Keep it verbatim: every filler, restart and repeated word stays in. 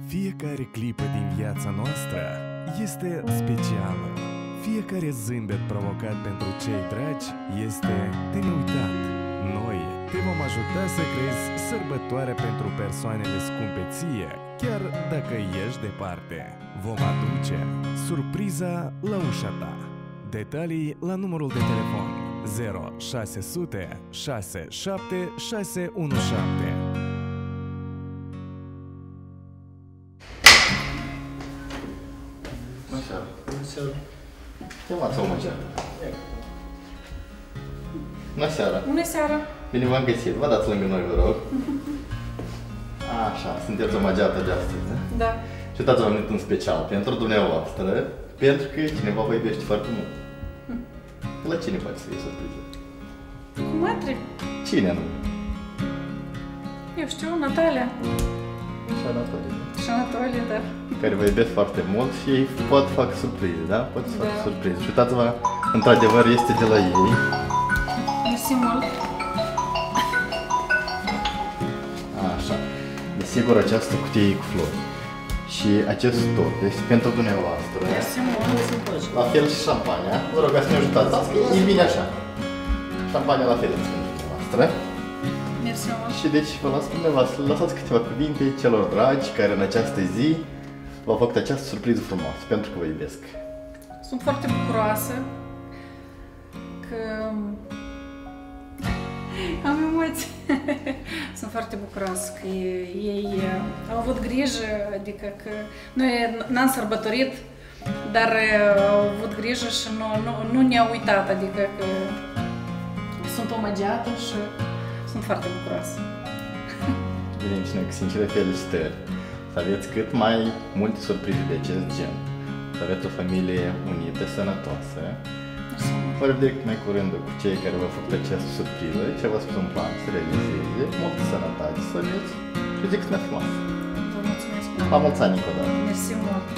Fiecare clipă din viața noastră este specială. Fiecare zâmbet provocat pentru cei dragi este de neuitat. Noi te vom ajuta să creezi sărbătoare pentru persoanele scumpe ție, chiar dacă ești departe. Vom aduce surpriza la ușa ta. Detalii la numărul de telefon zero șase zero zero șase șapte șase unu șapte. Bună seara! Bună seara! Chemați-o, mă, ce? Bună seara! Bună seara! Bine v-am găsit. Vă dați lângă noi, vă rog. Așa, sunteți o magiată de astăzi, da? Da. Și uitați, am venit în special pentru dumneavoastră, pentru că cineva vă iubește foarte mult. La cine poate să fie surpriză? Cu matre? Cine nu? Eu știu, Natalia. Și Anatolie. Și Anatolie, da. Care vă iubesc foarte mult și ei pot fac surprize, da? Pot să fac Da. surprize. Și uitați-vă, într-adevăr este de la ei. Mersi mult. Așa. Desigur, această cutie cu flori. Și acest tot este pentru dumneavoastră. Mersi mult. La fel și șampania. Vă rog să ne ajutați. Asta e bine așa. Șampania la fel este pentru dumneavoastră. Mersi mult. Și deci vă las pe dumneavoastră. Lăsați câteva cuvinte celor dragi care în această zi v-au făcut această surpriză frumoasă. Pentru că vă iubesc. Sunt foarte bucuroasă că am emoții. Sunt foarte bucuroasă că ei au avut grijă, adică că noi n-am sărbătorit, dar au avut grijă și nu, nu, nu ne-au uitat, adică că sunt o magiată și sunt foarte bucuroasă. Bine, și noi cu sincere felicitări. Să aveți cât mai multe surprize de acest gen. Să aveți o familie unită, sănătoasă. Vă revedem mai curând cu cei care v-au făcut această surpriză, ce v-a spus un plan să realizeze, multă sănătate să aveți și zi cât mai frumoasă. Vă mulțumesc. La mulți ani încă o dată. Mersi mult.